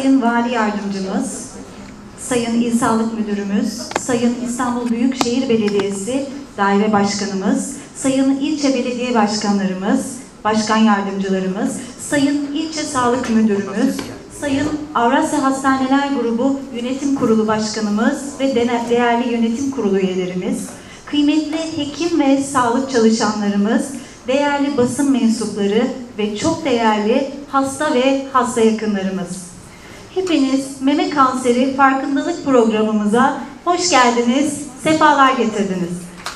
Sayın Vali Yardımcımız, Sayın İl Sağlık Müdürümüz, Sayın İstanbul Büyükşehir Belediyesi Daire Başkanımız, Sayın İlçe Belediye Başkanlarımız, Başkan Yardımcılarımız, Sayın İlçe Sağlık Müdürümüz, Sayın Avrasya Hastaneler Grubu Yönetim Kurulu Başkanımız ve değerli Yönetim Kurulu üyelerimiz, kıymetli hekim ve sağlık çalışanlarımız, değerli basın mensupları ve çok değerli hasta ve hasta yakınlarımız. Hepiniz meme kanseri farkındalık programımıza hoş geldiniz, sefalar getirdiniz.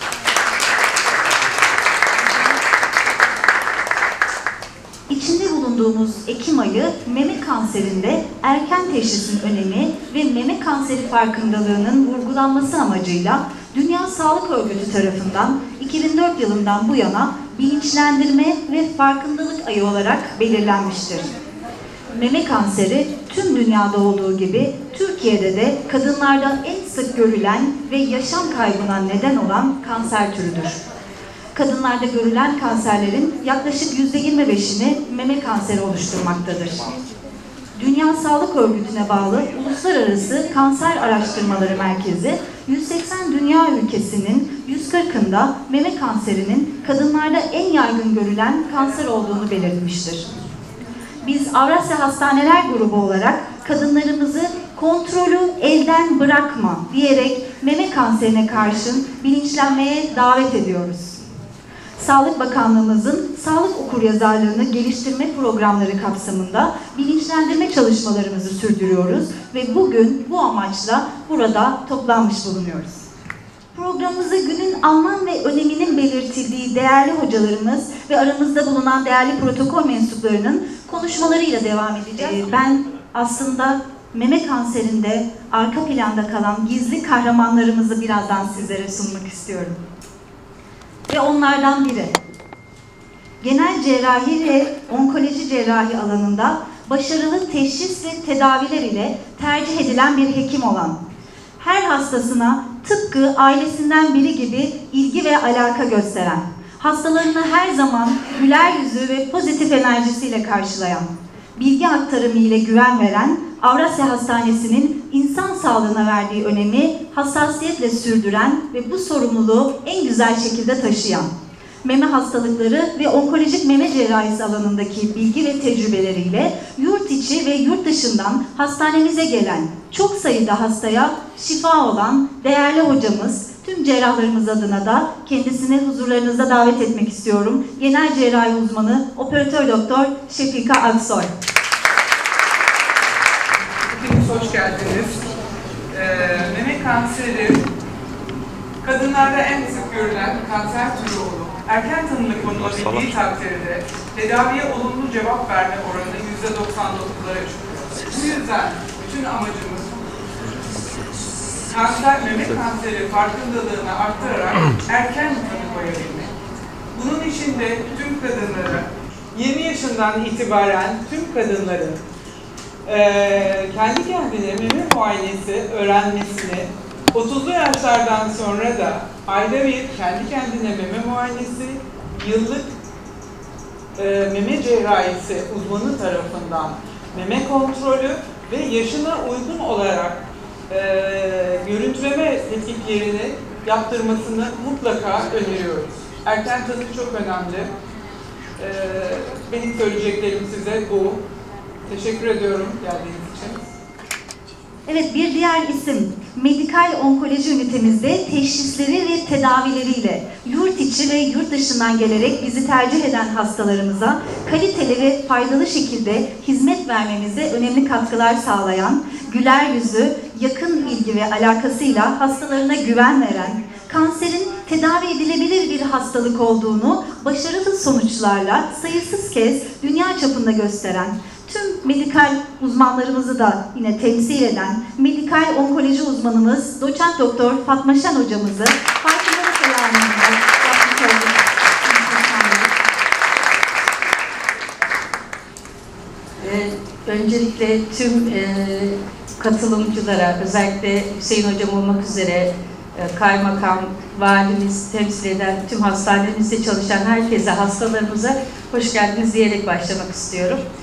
İçinde bulunduğumuz Ekim ayı meme kanserinde erken teşhisin önemi ve meme kanseri farkındalığının vurgulanması amacıyla Dünya Sağlık Örgütü tarafından 2004 yılından bu yana bilinçlendirme ve farkındalık ayı olarak belirlenmiştir. Meme kanseri tüm dünyada olduğu gibi Türkiye'de de kadınlarda en sık görülen ve yaşam kaybına neden olan kanser türüdür. Kadınlarda görülen kanserlerin yaklaşık %25'ini meme kanseri oluşturmaktadır. Dünya Sağlık Örgütü'ne bağlı Uluslararası Kanser Araştırmaları Merkezi, 180 dünya ülkesinin 140'ında meme kanserinin kadınlarda en yaygın görülen kanser olduğunu belirtmiştir. Biz Avrasya Hastaneler Grubu olarak kadınlarımızı kontrolü elden bırakma diyerek meme kanserine karşın bilinçlenmeye davet ediyoruz. Sağlık Bakanlığımızın sağlık okuryazarlığını geliştirme programları kapsamında bilinçlendirme çalışmalarımızı sürdürüyoruz ve bugün bu amaçla burada toplanmış bulunuyoruz. Programımıza günün anlam ve öneminin belirtildiği değerli hocalarımız ve aramızda bulunan değerli protokol mensuplarının konuşmalarıyla devam edeceğiz. Ben aslında meme kanserinde arka planda kalan gizli kahramanlarımızı birazdan sizlere sunmak istiyorum. Ve onlardan biri. Genel cerrahi ve onkoloji cerrahi alanında başarılı teşhis ve tedaviler ile tercih edilen bir hekim olan, her hastasına tıpkı ailesinden biri gibi ilgi ve alaka gösteren, hastalarını her zaman güler yüzü ve pozitif enerjisiyle karşılayan, bilgi aktarımı ile güven veren, Avrasya Hastanesi'nin insan sağlığına verdiği önemi hassasiyetle sürdüren ve bu sorumluluğu en güzel şekilde taşıyan, meme hastalıkları ve onkolojik meme cerrahisi alanındaki bilgi ve tecrübeleriyle yurt içi ve yurt dışından hastanemize gelen çok sayıda hastaya şifa olan değerli hocamız, tüm cerrahlarımız adına da kendisini huzurlarınızda davet etmek istiyorum. Genel cerrahi uzmanı Operatör Doktor Şefika Aksoy. Hepiniz hoş geldiniz. Meme kanseri kadınlarda en sık görülen kanser türü olup erken tanımı konulabildiği takdirde tedaviye olumlu cevap verme oranı %99'lara çıkıyor. Bu yüzden bütün amacımız meme kanseri farkındalığını arttırarak erken tanı koyabilmek. Bunun için de tüm kadınları 20 yaşından itibaren tüm kadınların kendi kendine meme muayenesi öğrenmesini, 30'lu yaşlardan sonra da ayda bir kendi kendine meme muayenesi, yıllık meme cerrahisi uzmanı tarafından meme kontrolü ve yaşına uygun olarak görüntüleme tetkiklerini yaptırmasını mutlaka öneriyoruz. Erken tanı çok önemli. Benim söyleyeceklerim size bu. Teşekkür ediyorum geldiğiniz için. Evet, bir diğer isim Medikal Onkoloji Ünitemizde teşhisleri ve tedavileriyle yurt içi ve yurt dışından gelerek bizi tercih eden hastalarımıza kaliteli ve faydalı şekilde hizmet vermemize önemli katkılar sağlayan, güler yüzü, yakın ilgi ve alakasıyla hastalarına güven veren, kanserin tedavi edilebilir bir hastalık olduğunu başarılı sonuçlarla sayısız kez dünya çapında gösteren, tüm medikal uzmanlarımızı da yine temsil eden medikal onkoloji uzmanımız Doçent Doktor Fatma Şen hocamızı farkındalık alanında yapmış olduk. Öncelikle tüm katılımcılara, özellikle Hüseyin hocam olmak üzere kaymakam, valimiz, temsil eden tüm hastanemizde çalışan herkese, hastalarımıza hoş geldiniz diyerek başlamak istiyorum.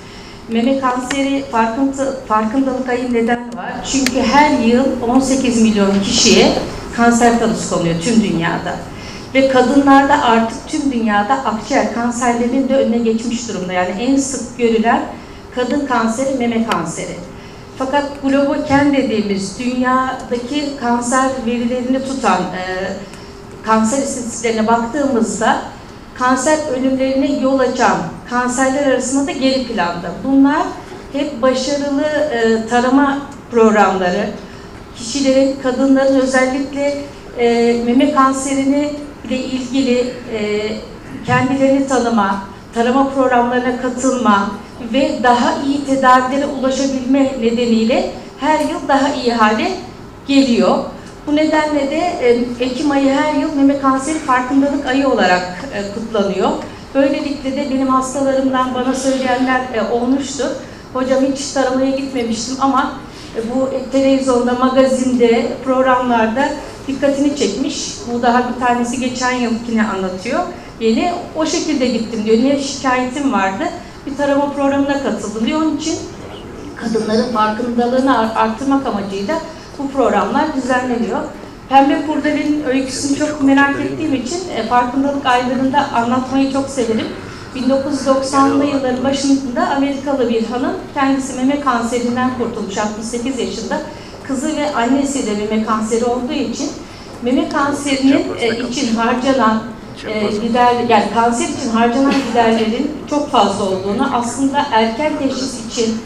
Meme kanseri farkındalık ayı neden var? Çünkü her yıl 18 milyon kişiye kanser tanısı konuluyor tüm dünyada. Ve kadınlarda artık tüm dünyada akciğer kanserlerinin de önüne geçmiş durumda. Yani en sık görülen kadın kanseri meme kanseri. Fakat Globoken dediğimiz dünyadaki kanser verilerini tutan kanser istatistiklerine baktığımızda kanser ölümlerine yol açan kanserler arasında da geri planda. Bunlar hep başarılı tarama programları, kişilerin, kadınların özellikle meme kanserini ile ilgili kendilerini tanıma, tarama programlarına katılma ve daha iyi tedavilere ulaşabilme nedeniyle her yıl daha iyi hale geliyor. Bu nedenle de Ekim ayı her yıl meme kanseri farkındalık ayı olarak kutlanıyor. Böylelikle de benim hastalarımdan bana söyleyenler olmuştu. Hocam hiç taramaya gitmemiştim ama bu televizyonda, magazinde, programlarda dikkatini çekmiş. Bu daha bir tanesi geçen yılkini anlatıyor. Yeni o şekilde gittim diyor. Niye şikayetim vardı? Bir tarama programına katıldım diyor. Onun için kadınların farkındalığını arttırmak amacıyla bu programlar düzenleniyor. Pembe Kurdele'nin öyküsünü çok merak ettiğim için farkındalık aylarında anlatmayı çok severim. 1990'lı yılların başında Amerikalı bir hanım, kendisi meme kanserinden kurtulmuş, 68 yaşında. Kızı ve annesi de meme kanseri olduğu için meme kanserinin için harcanan yani kanser için harcanan giderlerin çok fazla olduğunu, aslında erken teşhis için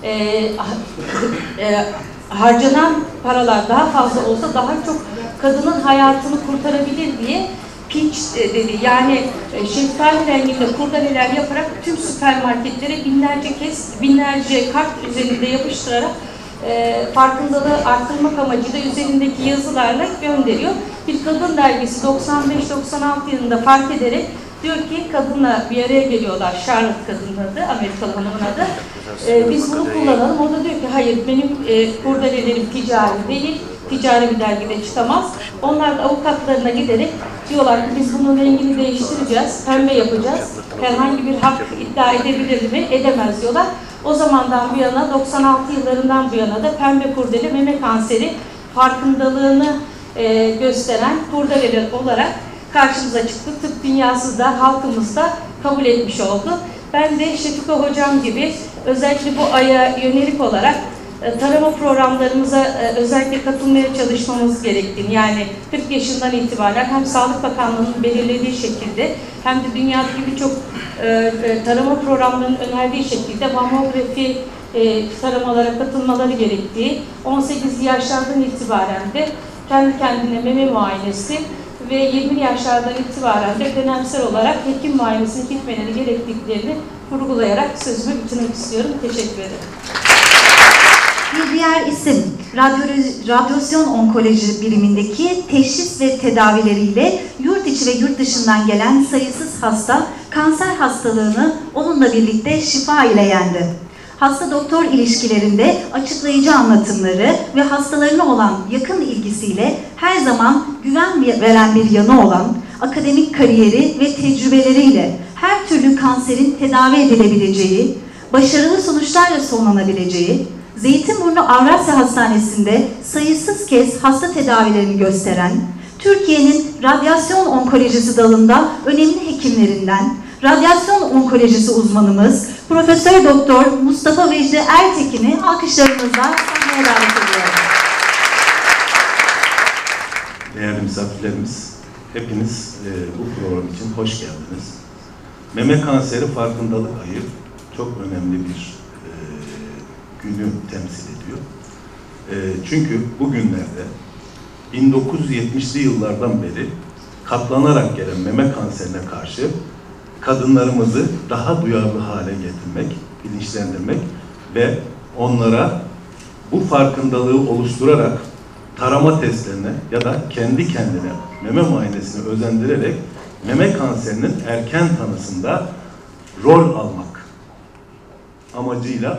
harcanan paralar daha fazla olsa daha çok kadının hayatını kurtarabilir diye pitch dedi. Yani şeftali renginde kurdeleler yaparak tüm süpermarketlere binlerce kart üzerinde yapıştırarak farkındalığı arttırmak amacıyla üzerindeki yazılarla gönderiyor. Bir kadın dergisi 95-96 yılında fark ederek diyor ki kadınla bir araya geliyorlar. Charlotte kadının adı, Amerikalı hanımın adı. Biz bunu kullanalım. O da diyor ki hayır benim kurdelelerim ticari değil. Ticari bir dergide çıkamaz. Onlar da avukatlarına giderek diyorlar ki biz bunun rengini değiştireceğiz, pembe yapacağız. Herhangi bir hak iddia edebilir mi? Edemez diyorlar. O zamandan bu yana, 96 yıllarından bu yana da pembe kurdele meme kanseri farkındalığını gösteren kurdeleler olarak karşımıza çıktı. Tıp dünyası da, halkımız da kabul etmiş oldu. Ben de Şefika Hocam gibi özellikle bu aya yönelik olarak tarama programlarımıza özellikle katılmaya çalışmamız gerektiğini, yani 40 yaşından itibaren hem Sağlık Bakanlığı'nın belirlediği şekilde hem de dünyadaki birçok tarama programlarının önerdiği şekilde mamografi taramalara katılmaları gerektiği, 18 yaşlardan itibaren de kendi kendine meme muayenesi ve 20 yaşlardan itibaren de dönemsel olarak hekim muayenesine gitmeleri gerektiklerini vurgulayarak sözümü bitirmek istiyorum. Teşekkür ederim. Bir diğer isim, radyasyon onkoloji birimindeki teşhis ve tedavileriyle yurt içi ve yurt dışından gelen sayısız hasta kanser hastalığını onunla birlikte şifa ile yendi. Hasta-doktor ilişkilerinde açıklayıcı anlatımları ve hastalarına olan yakın ilgisiyle her zaman güven veren bir yanı olan akademik kariyeri ve tecrübeleriyle her türlü kanserin tedavi edilebileceği, başarılı sonuçlarla sonlanabileceği, Zeytinburnu Avrasya Hastanesi'nde sayısız kez hasta tedavilerini gösteren, Türkiye'nin radyasyon onkolojisi dalında önemli hekimlerinden, radyasyon onkolojisi uzmanımız Profesör Doktor Mustafa Vecdi Ertekin'i alkışlarınızla sahneye davet ediyorum. Değerli misafirlerimiz, hepiniz bu program için hoş geldiniz. Meme kanseri farkındalık ayı çok önemli bir günü temsil ediyor. Çünkü bugünlerde 1970'li yıllardan beri katlanarak gelen meme kanserine karşı kadınlarımızı daha duyarlı hale getirmek, bilinçlendirmek ve onlara bu farkındalığı oluşturarak tarama testlerine ya da kendi kendine meme muayenesine özendirerek meme kanserinin erken tanısında rol almak amacıyla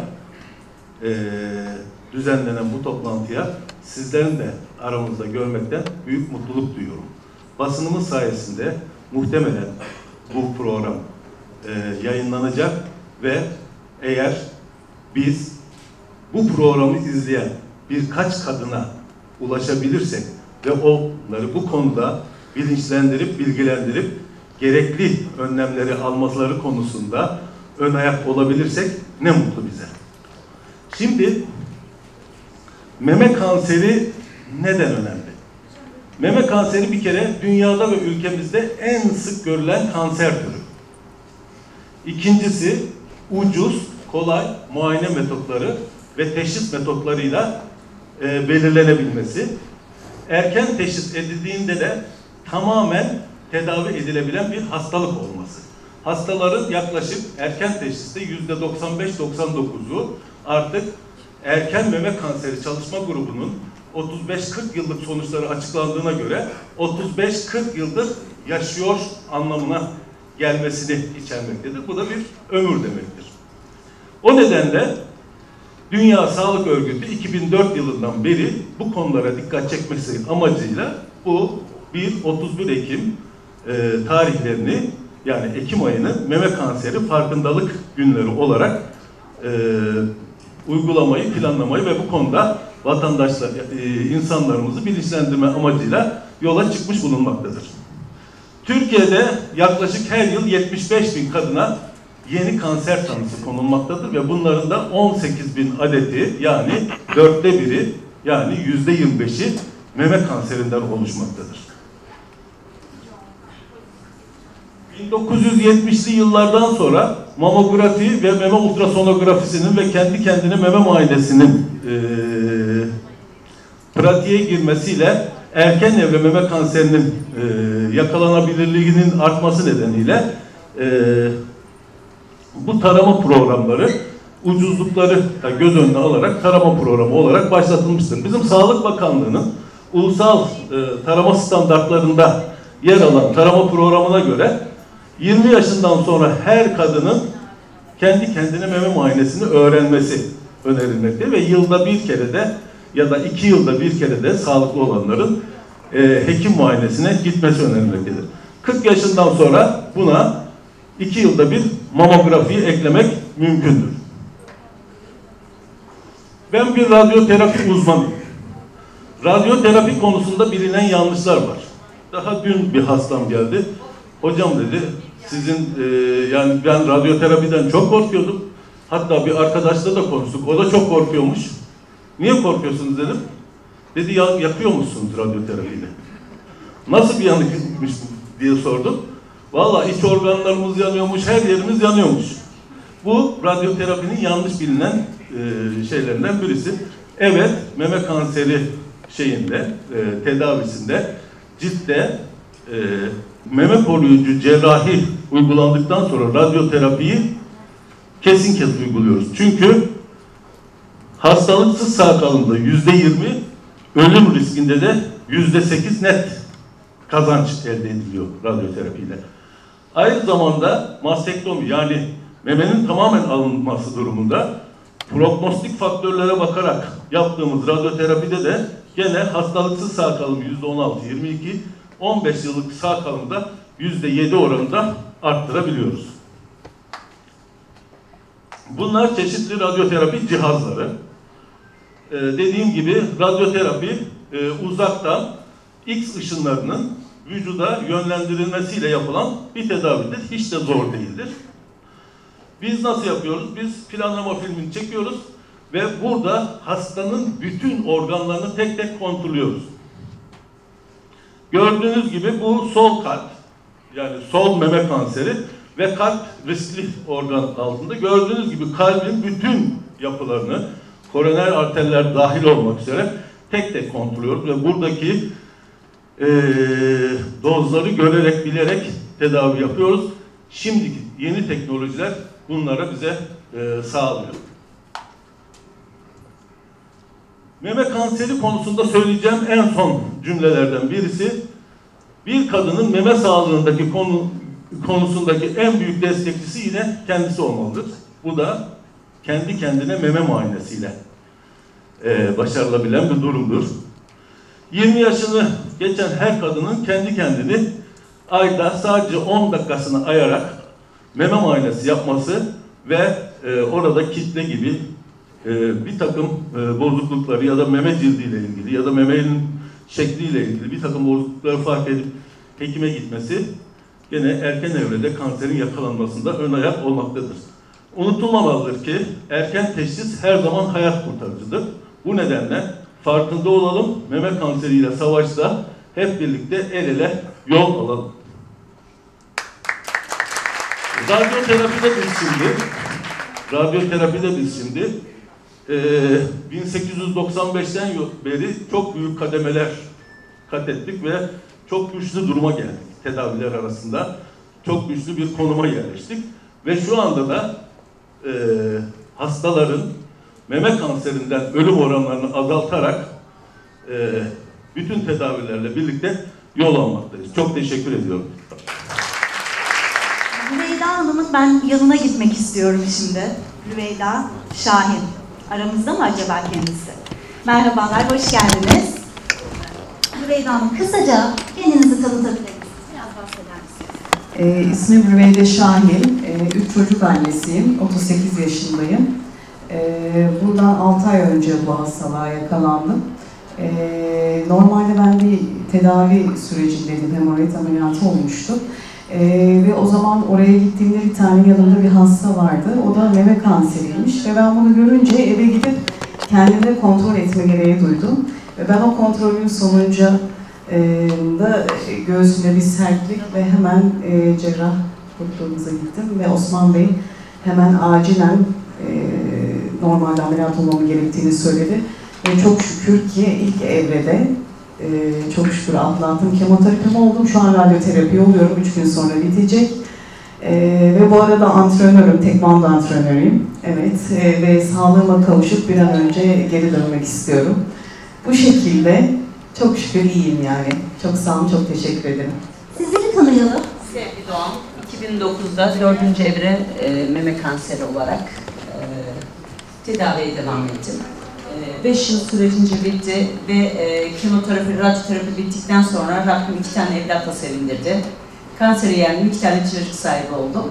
düzenlenen bu toplantıya sizlerin de aramızda görmekten büyük mutluluk duyuyorum. Basınımız sayesinde muhtemelen bu program yayınlanacak ve eğer biz bu programı izleyen birkaç kadına ulaşabilirsek ve onları bu konuda bilinçlendirip, bilgilendirip gerekli önlemleri almaları konusunda ön ayak olabilirsek ne mutlu bize. Şimdi meme kanseri neden önemli? Meme kanseri bir kere dünyada ve ülkemizde en sık görülen kanser türü. İkincisi ucuz, kolay muayene metotları ve teşhis metotlarıyla belirlenebilmesi. Erken teşhis edildiğinde de tamamen tedavi edilebilen bir hastalık olması. Hastaların yaklaşık erken teşhiste %95-99'u artık erken meme kanseri çalışma grubunun 35-40 yıllık sonuçları açıklandığına göre 35-40 yıldır yaşıyor anlamına gelmesini içermektedir. Bu da bir ömür demektir. O nedenle Dünya Sağlık Örgütü 2004 yılından beri bu konulara dikkat çekmesi amacıyla bu 1-31 Ekim tarihlerini, yani Ekim ayını meme kanseri farkındalık günleri olarak uygulamayı, planlamayı ve bu konuda vatandaşlar, insanlarımızı bilinçlendirme amacıyla yola çıkmış bulunmaktadır. Türkiye'de yaklaşık her yıl 75.000 kadına yeni kanser tanısı konulmaktadır ve bunların da 18.000 adeti, yani 1/4, yani %25'i meme kanserinden oluşmaktadır. 1970'li yıllardan sonra mamografi ve meme ultrasonografisinin ve kendi kendine meme muayenesinin pratiğe girmesiyle erken evre meme kanserinin yakalanabilirliğinin artması nedeniyle bu tarama programları ucuzlukları da göz önüne alarak tarama programı olarak başlatılmıştır. Bizim Sağlık Bakanlığı'nın ulusal tarama standartlarında yer alan tarama programına göre 20 yaşından sonra her kadının kendi kendine meme muayenesini öğrenmesi önerilmekte ve yılda bir kere de ya da 2 yılda bir kere de sağlıklı olanların hekim muayenesine gitmesi önerilmektedir. 40 yaşından sonra buna 2 yılda bir mamografiyi eklemek mümkündür. Ben bir radyoterapi uzmanıyım. Radyoterapi konusunda bilinen yanlışlar var. Daha dün bir hastam geldi. Hocam dedi, sizin yani ben radyoterapiden çok korkuyordum. Hatta bir arkadaşla da konuştuk. O da çok korkuyormuş. Niye korkuyorsunuz dedim. Dedi ya, yakıyor musunuz radyoterapiyle? Nasıl bir yanıkmış diye sordum. Vallahi iç organlarımız yanıyormuş, her yerimiz yanıyormuş. Bu radyoterapinin yanlış bilinen şeylerinden birisi. Evet, meme kanseri tedavisinde ciltte meme koruyucu cerrahi uygulandıktan sonra radyoterapiyi kesin uyguluyoruz. Çünkü hastalıksız sağ kalımda %20, ölüm riskinde de %8 net kazanç elde ediliyor radyoterapiyle. Aynı zamanda mastektomi, yani memenin tamamen alınması durumunda prognostik faktörlere bakarak yaptığımız radyoterapide de gene hastalıksız sağ kalımı %16-22, 15 yıllık sağ kalımda %7 oranında arttırabiliyoruz. Bunlar çeşitli radyoterapi cihazları. Dediğim gibi radyoterapi uzaktan X ışınlarının vücuda yönlendirilmesiyle yapılan bir tedavidir. Hiç de zor değildir. Biz nasıl yapıyoruz? Biz planlama filmini çekiyoruz ve burada hastanın bütün organlarını tek tek kontrolüyoruz. Gördüğünüz gibi bu sol kalp, yani sol meme kanseri ve kalp riskli organ altında. Gördüğünüz gibi kalbin bütün yapılarını, koroner arterler dahil olmak üzere tek tek kontrolüyoruz ve buradaki dozları görerek, bilerek tedavi yapıyoruz. Şimdiki yeni teknolojiler bunlara bize sağlıyor. Meme kanseri konusunda söyleyeceğim en son cümlelerden birisi, bir kadının meme sağlığındaki konusundaki en büyük destekçisi yine kendisi olmalıdır. Bu da kendi kendine meme muayenesiyle başarılabilen bir durumdur. 20 yaşını geçen her kadının kendi kendini ayda sadece 10 dakikasını ayarak meme muayenesi yapması ve orada kitle gibi bir takım bozuklukları ya da meme cildiyle ilgili ya da memenin şekliyle ilgili bir takım bozuklukları fark edip hekime gitmesi gene erken evrede kanserin yakalanmasında ön ayak olmaktadır. Unutulmamalıdır ki erken teşhis her zaman hayat kurtarıcıdır. Bu nedenle farkında olalım, meme kanseriyle savaşta hep birlikte el ele yol alalım. Radyoterapide biz şimdi 1895'ten beri çok büyük kademeler kat ettik ve çok güçlü duruma geldik tedaviler arasında. Çok güçlü bir konuma yerleştik. Ve şu anda da hastaların meme kanserinden ölüm oranlarını azaltarak bütün tedavilerle birlikte yol almaktayız. Çok teşekkür ediyorum. Rüveyda Hanım'ın ben yanına gitmek istiyorum şimdi. Rüveyda Şahin. Aramızda mı acaba kendisi? Merhabalar, hoş geldiniz. Rüveyda Hanım, kısaca kendinizi tanıtabilir misiniz? Biraz bahseder misiniz? İsmim Rüveyda Şahin. 3 çocuk annesiyim. 38 yaşındayım. Bundan 6 ay önce bu hastalığa yakalandım. Normalde ben bir tedavi sürecindeydim. Hemoroid ameliyatı olmuştu. Ve o zaman oraya gittiğimde bir tane yanımda bir hasta vardı. O da meme kanseriymiş ve ben bunu görünce eve gidip kendimi kontrol etme gereği duydum. Ve ben o kontrolün sonucu da göğsümde bir sertlik ve hemen cerrah doktorumuza gittim ve Osman Bey hemen acilen normalde ameliyat olmamı gerektiğini söyledi. Ve çok şükür ki ilk evrede çok şükür atlattım. Kemoterapim oldum. Şu an radyoterapi oluyorum. 3 gün sonra bitecek. Ve bu arada antrenörüm, tekvando antrenörüyüm. Evet. Ve sağlığıma kavuşup bir an önce geri dönmek istiyorum. Bu şekilde çok şükür iyiyim yani. Çok sağ olun, çok teşekkür ederim. Sizleri tanıyalım. Sevgi Doğan, 2009'da 4. evre meme kanseri olarak tedaviye devam ettim. 5 yıl sürecince bitti ve kemoterapi, radyoterapi bittikten sonra Rabbim 2 tane evlatla sevindirdi. Kanseri yendim, 2 tane çocuk sahibi oldum.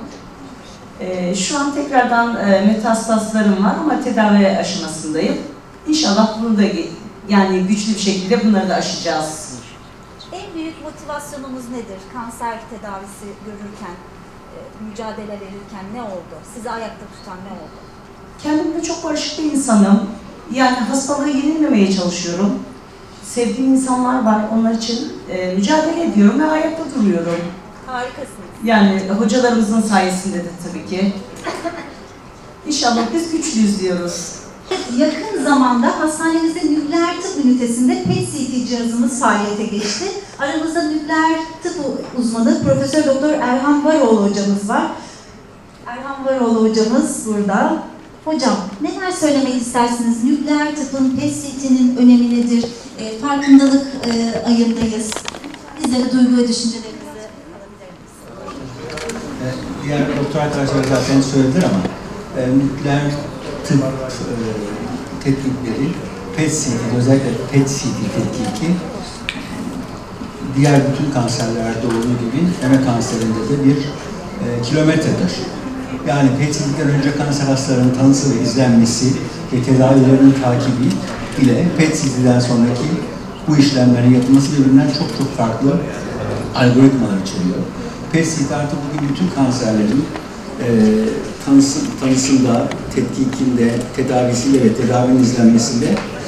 Şu an tekrardan metastaslarım var ama tedavi aşamasındayım. İnşallah bunu da yani güçlü bir şekilde bunları da aşacağız. En büyük motivasyonumuz nedir? Kanser tedavisi görürken, mücadele verirken ne oldu? Sizi ayakta tutan ne oldu? Kendimde çok barışık bir insanım. Yani hastalığı yenilmemeye çalışıyorum. Sevdiğim insanlar var, onlar için mücadele ediyorum ve ayakta duruyorum. Harikasınız. Yani hocalarımızın sayesinde de tabii ki. İnşallah biz güçlüyüz diyoruz. Yakın zamanda hastanemizde nükleer tıp ünitesinde PET-CT cihazımız faaliyete geçti. Aramızda nükleer tıp uzmanı Profesör Doktor Erhan Varoğlu hocamız var. Erhan Varoğlu hocamız burada. Hocam, neler söylemek istersiniz? Nükleer tıpın, PET-CT'nin önemi nedir? Farkındalık ayındayız. Bizlere duygu ve düşüncelerinizi alabilir misiniz? Diğer doktor arkadaşlar zaten söylediler ama nükleer tıp tetkikleri, PET-CT, özellikle PET-CT tetkiki diğer bütün kanserlerde olduğu gibi meme kanserinde de bir kilometre taşı. Yani PET-CT'den önce kanser hastalarının tanısı ve izlenmesi ve tedavilerinin takibi ile PET-CT'den sonraki bu işlemlerin yapılması birbirinden çok farklı algoritmalar içeriyor. PET-CT artık bugün bütün kanserlerin tanısında, tetkikinde, tedavisiyle ve tedavinin izlenmesinde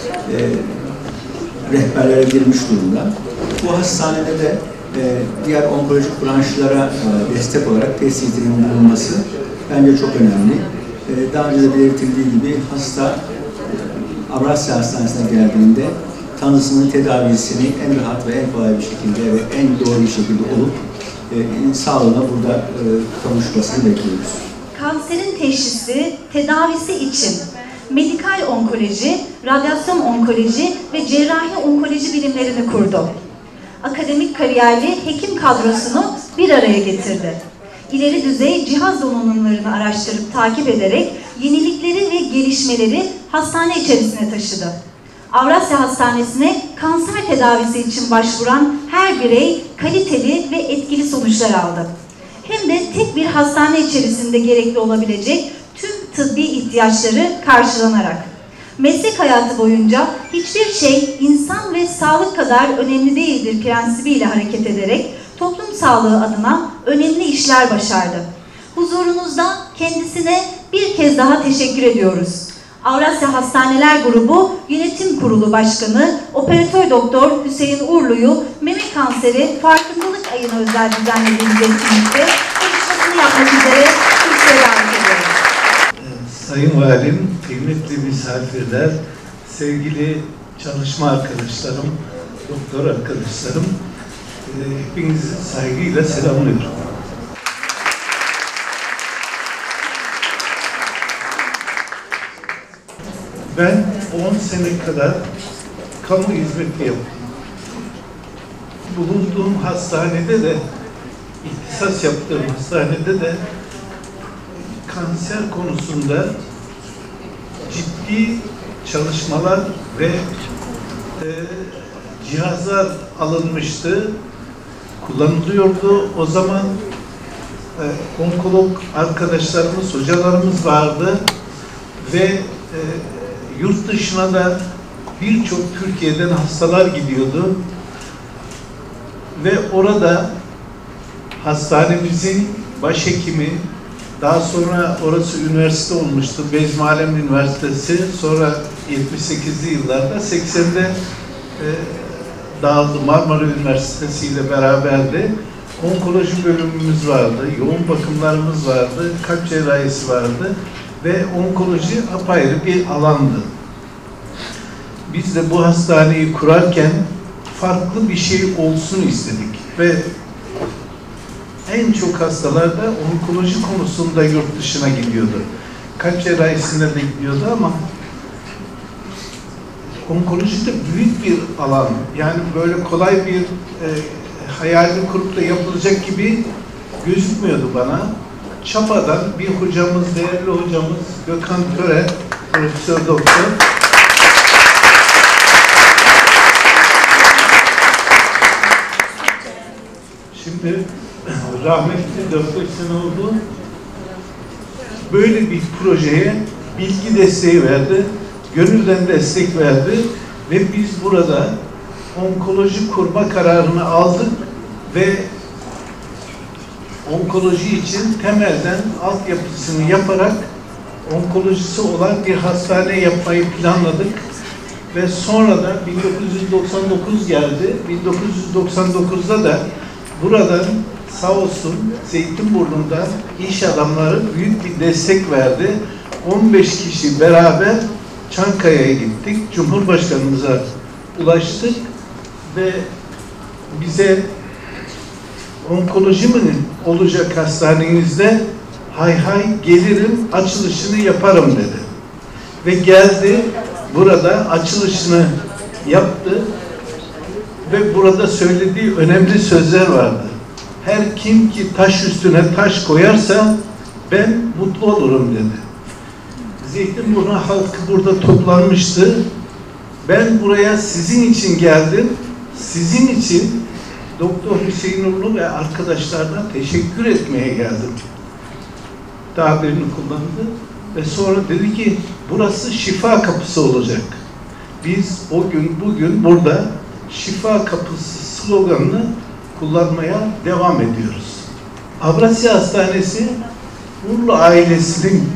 rehberlere girmiş durumda. Bu hastanede de diğer onkolojik branşlara destek olarak PET-CT'nin bulunması bence çok önemli. Daha önce de belirtildiği gibi hasta Avrasya Hastanesi'ne geldiğinde tanısının tedavisini en rahat ve en kolay bir şekilde ve en doğru bir şekilde olup sağlığına burada kavuşmasını bekliyoruz. Kanserin teşhisi, tedavisi için medikal onkoloji, radyasyon onkoloji ve cerrahi onkoloji bilimlerini kurdu. Akademik kariyerli hekim kadrosunu bir araya getirdi. İleri düzey cihaz donanımlarını araştırıp takip ederek yenilikleri ve gelişmeleri hastane içerisine taşıdı. Avrasya Hastanesi'ne kanser tedavisi için başvuran her birey kaliteli ve etkili sonuçlar aldı. Hem de tek bir hastane içerisinde gerekli olabilecek tüm tıbbi ihtiyaçları karşılanarak. Meslek hayatı boyunca hiçbir şey insan ve sağlık kadar önemli değildir prensibiyle hareket ederek toplum sağlığı adına önemli işler başardı. Huzurunuzda kendisine bir kez daha teşekkür ediyoruz. Avrasya Hastaneler Grubu Yönetim Kurulu Başkanı Operatör Doktor Hüseyin Uğurlu'yu meme kanseri farkındalık ayına özel düzenlediğimiz etkinlikte konuşmasını yapmak üzere kürsüye davet ediyoruz. Sayın Valim, kıymetli misafirler, sevgili çalışma arkadaşlarım, doktor arkadaşlarım, hepinizi saygıyla selamlıyorum. Ben 10 sene kadar kamu hizmeti yaptım. Bulunduğum hastanede de, ihtisas yaptığım hastanede de kanser konusunda ciddi çalışmalar ve cihazlar alınmıştı, kullanılıyordu. O zaman onkolog arkadaşlarımız, hocalarımız vardı ve yurt dışına da birçok Türkiye'den hastalar gidiyordu ve orada hastanemizin başhekimi, daha sonra orası üniversite olmuştu, Bezmialem Üniversitesi, sonra 78'li yıllarda 80'de dağıldı, Marmara Üniversitesi ile beraberdi. Onkoloji bölümümüz vardı, yoğun bakımlarımız vardı, kalp cerrahisi vardı ve onkoloji apayrı bir alandı. Biz de bu hastaneyi kurarken farklı bir şey olsun istedik ve en çok hastalar da onkoloji konusunda yurt dışına gidiyordu. Kalp cerrahisine de gidiyordu ama onkoloji de büyük bir alan. Yani böyle kolay bir hayalini kurup da yapılacak gibi gözükmüyordu bana. Çapa'dan bir hocamız, değerli hocamız Gökhan Töre, profesör doktor. Şimdi rahmetli 4-5 sene oldu. Böyle bir projeye bilgi desteği verdi, gönülden destek verdi ve biz burada onkoloji kurma kararını aldık ve onkoloji için temelden altyapısını yaparak onkolojisi olan bir hastane yapmayı planladık ve sonra da 1999 geldi. 1999'da da buradan sağ olsun Zeytinburnu'nda iş adamları büyük bir destek verdi. 15 kişi beraber Çankaya'ya gittik. Cumhurbaşkanımıza ulaştık ve bize onkoloji mi olacak hastanenizde? Hay hay gelirim, açılışını yaparım dedi. Ve geldi, burada açılışını yaptı ve burada söylediği önemli sözler vardı. Her kim ki taş üstüne taş koyarsa ben mutlu olurum dedi. Zeytinburnu halkı burada toplanmıştı. Ben buraya sizin için geldim. Sizin için Doktor Hüseyin Uğurlu ve arkadaşlarına teşekkür etmeye geldim. Tabirini kullandı ve sonra dedi ki burası şifa kapısı olacak. Biz o gün bugün burada şifa kapısı sloganını kullanmaya devam ediyoruz. Avrasya Hastanesi Uğurlu ailesinin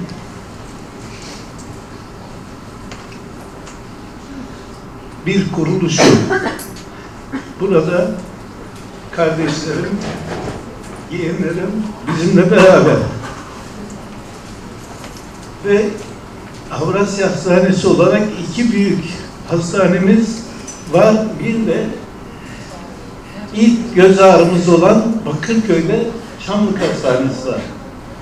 bir kuruluşu. Burada kardeşlerim, yeğenlerim bizimle beraber. Ve Avrasya Hastanesi olarak iki büyük hastanemiz var. Bir de ilk göz ağrımız olan Bakırköy'de Çamlık Hastanesi var.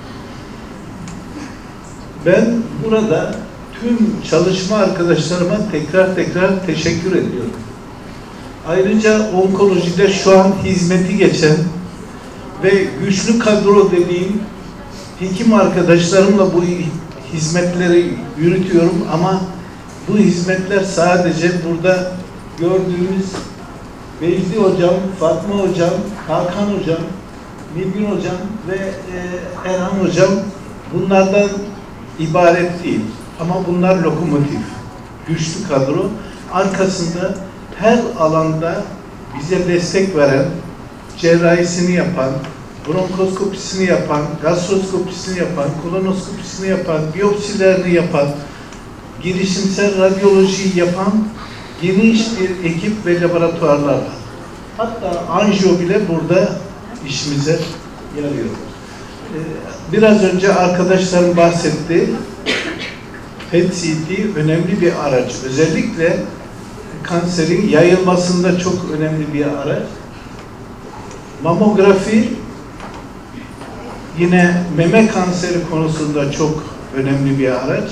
Ben burada tüm çalışma arkadaşlarıma tekrar teşekkür ediyorum. Ayrıca onkolojide şu an hizmeti geçen ve güçlü kadro dediğim hekim arkadaşlarımla bu hizmetleri yürütüyorum ama bu hizmetler sadece burada gördüğümüz Vecdi Hocam, Fatma Hocam, Hakan Hocam, Nilgün Hocam ve Erhan Hocam bunlardan ibaret değil. Ama bunlar lokomotif. güçlü kadro. Arkasında her alanda bize destek veren, cerrahisini yapan, bronkoskopisini yapan, gastroskopisini yapan, kolonoskopisini yapan, biyopsilerini yapan, girişimsel radyolojiyi yapan geniş bir ekip ve laboratuvarlar var. Hatta anjiyo bile burada işimize yarıyor. Biraz önce arkadaşlarım bahsetti. PET-CT önemli bir araç. Özellikle kanserin yayılmasında çok önemli bir araç. Mamografi yine meme kanseri konusunda çok önemli bir araç.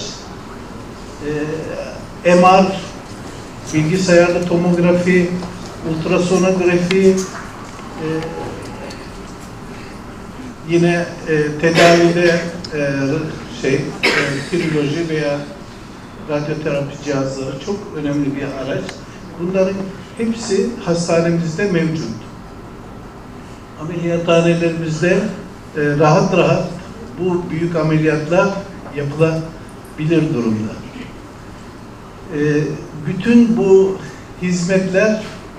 MR, bilgisayarlı tomografi, ultrasonografi, yine tedavide piroloji veya radyoterapi cihazları çok önemli bir araç. Bunların hepsi hastanemizde mevcut. Ameliyathanelerimizde rahat rahat bu büyük ameliyatlar yapılabilir durumda. Bütün bu hizmetler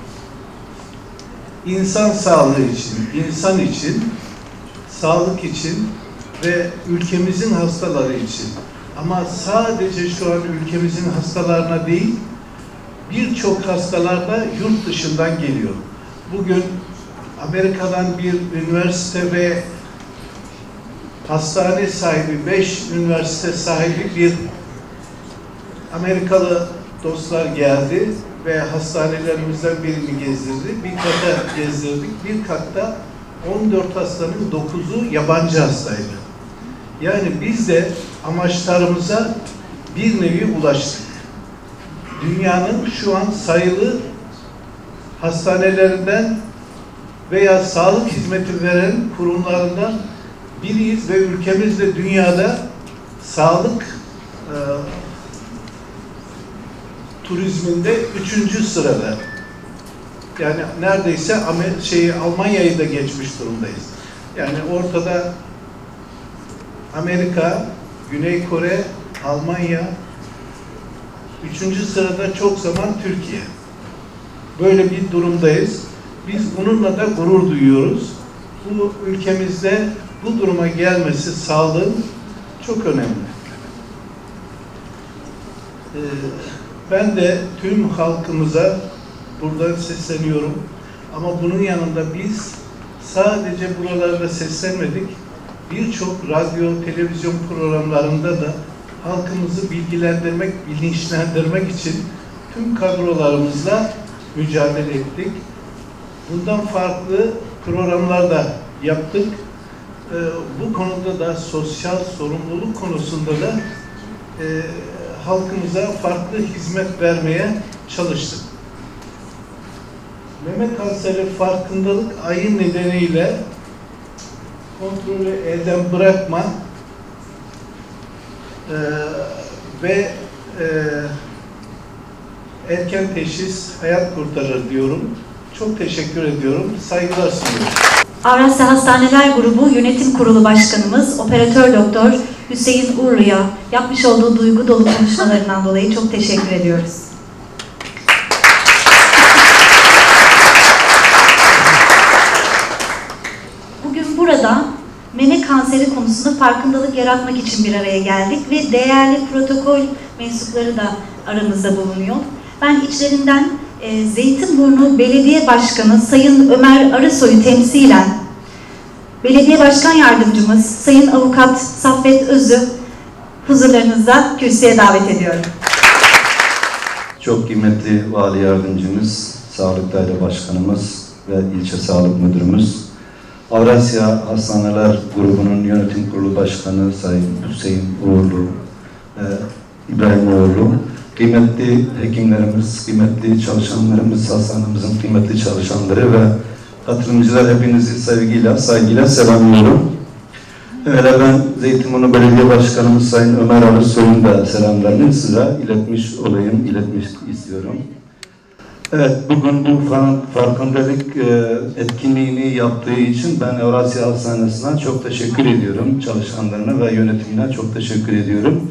insan sağlığı için, insan için, sağlık için ve ülkemizin hastaları için. Ama sadece şu an ülkemizin hastalarına değil, birçok hastalar da yurt dışından geliyor. Bugün Amerika'dan bir üniversite ve hastane sahibi, 5 üniversite sahibi bir Amerikalı dostlar geldi ve hastanelerimizden birini gezdirdi. Bir kata gezdirdik. Bir katta 14 hastanın 9'u yabancı hastaydı. Yani biz de amaçlarımıza bir nevi ulaştık. Dünyanın şu an sayılı hastanelerinden veya sağlık hizmeti veren kurumlarından biriyiz ve ülkemiz de dünyada sağlık turizminde 3. sırada. Yani neredeyse Almanya'yı da geçmiş durumdayız. Yani ortada Amerika, Güney Kore, Almanya, 3. sırada çok zaman Türkiye. Böyle bir durumdayız. Biz bununla da gurur duyuyoruz. Bu ülkemizde bu duruma gelmesi sağlığın çok önemli. Ben de tüm halkımıza buradan sesleniyorum. Ama bunun yanında biz sadece buralarda seslenmedik. Birçok radyo, televizyon programlarında da halkımızı bilgilendirmek, bilinçlendirmek için tüm kadrolarımızla mücadele ettik. Bundan farklı programlar da yaptık. Bu konuda da sosyal sorumluluk konusunda da halkımıza farklı hizmet vermeye çalıştık. Meme kanseri farkındalık ayı nedeniyle kontrolü elden bırakma ve erken teşhis hayat kurtarır diyorum. Çok teşekkür ediyorum. Saygılar sunuyorum. Avrasya Hastaneler Grubu Yönetim Kurulu Başkanımız Operatör Doktor Hüseyin Uğurlu'ya yapmış olduğu duygu dolu konuşmalarından dolayı çok teşekkür ediyoruz. Bugün burada meme kanseri konusunda farkındalık yaratmak için bir araya geldik ve değerli protokol mensupları da aramızda bulunuyor. Ben içlerinden Zeytinburnu Belediye Başkanı Sayın Ömer Arısoy'u temsilen Belediye Başkan Yardımcımız Sayın Avukat Saffet Öz'ü huzurlarınızda kürsüye davet ediyorum. Çok kıymetli Vali Yardımcımız, Sağlık Daire Başkanımız ve İlçe Sağlık Müdürümüz, Avrasya Hastaneler Grubu'nun Yönetim Kurulu Başkanı Sayın Hüseyin Uğurlu, İbrahim Uğurlu, kıymetli hekimlerimiz, kıymetli çalışanlarımız, hastanemizin kıymetli çalışanları ve katılımcılar hepinizi sevgiyle, saygıyla selamlıyorum. Öyle ben Zeytinburnu Belediye Başkanımız Sayın Ömer Arısoy'un da selamlarını size iletmiş istiyorum. Evet, bugün bu farkındalık etkinliğini yaptığı için ben Avrasya Hastanesi'ne çok teşekkür ediyorum. Çalışanlarına ve yönetimine çok teşekkür ediyorum.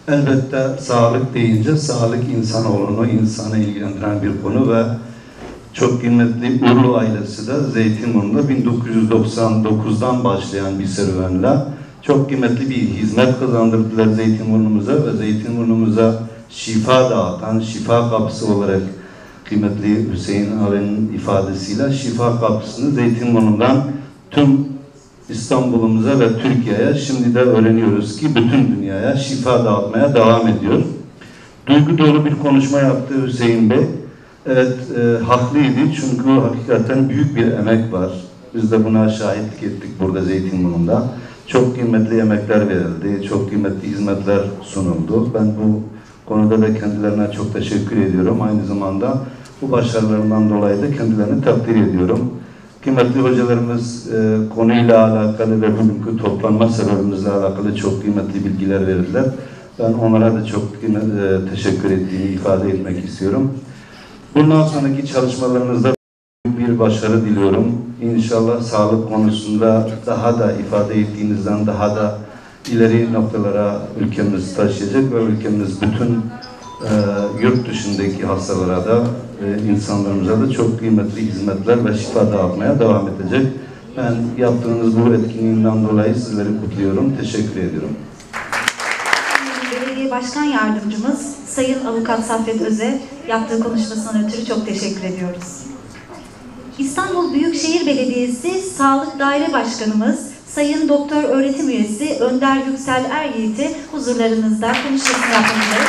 Elbette sağlık deyince sağlık insanoğlunu, insanı ilgilendiren bir konu ve çok kıymetli Uğurlu ailesi de Zeytinburnu'nda 1999'dan başlayan bir serüvenle çok kıymetli bir hizmet kazandırdılar Zeytinburnu'muza ve Zeytinburnu'muza şifa dağıtan, şifa kapısı olarak kıymetli Hüseyin abinin ifadesiyle şifa kapısını Zeytinburnu'ndan tüm İstanbul'umuza ve Türkiye'ye, şimdi de öğreniyoruz ki bütün dünyaya şifa dağıtmaya devam ediyor. Duygu dolu bir konuşma yaptı Hüseyin Bey. Evet, haklıydı çünkü hakikaten büyük bir emek var. Biz de buna şahitlik ettik burada Zeytinburnu'nda. Çok kıymetli emekler verildi, çok kıymetli hizmetler sunuldu. Ben bu konuda da kendilerine çok teşekkür ediyorum. Aynı zamanda bu başarılarından dolayı da kendilerini takdir ediyorum. Kıymetli hocalarımız konuyla alakalı ve bugünkü toplanma sebebimizle alakalı çok kıymetli bilgiler verirler. Ben onlara da çok teşekkür ettiğimi ifade etmek istiyorum. Bundan sonraki çalışmalarınızda bir başarı diliyorum. İnşallah sağlık konusunda daha da ifade ettiğinizden daha da ileri noktalara ülkemiz taşıyacak ve ülkemiz bütün yurt dışındaki hastalara da insanlarımıza da çok kıymetli hizmetler ve şifa dağıtmaya devam edecek. Ben yaptığınız bu etkinliğinden dolayı sizleri kutluyorum. Teşekkür ediyorum. Belediye Başkan Yardımcımız Sayın Avukat Saffet Öz'e yaptığı konuşmasından ötürü çok teşekkür ediyoruz. İstanbul Büyükşehir Belediyesi Sağlık Daire Başkanımız Sayın Doktor Öğretim Üyesi Önder Yüksel Eryiğit'i huzurlarınızda konuşmasını yapmamızı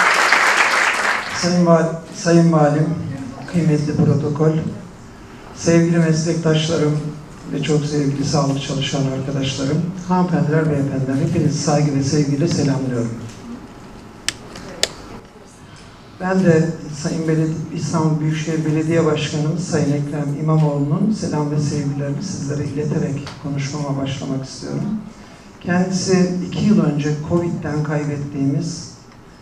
Sayın Valim, kıymetli protokol, sevgili meslektaşlarım ve çok sevgili sağlık çalışan arkadaşlarım, hanımefendiler, beyefendiler, hepinizi saygı ve sevgiyle selamlıyorum. Ben de Sayın İstanbul Büyükşehir Belediye Başkanımız Sayın Ekrem İmamoğlu'nun selam ve sevgilerini sizlere ileterek konuşmama başlamak istiyorum. Kendisi 2 yıl önce Covid'den kaybettiğimiz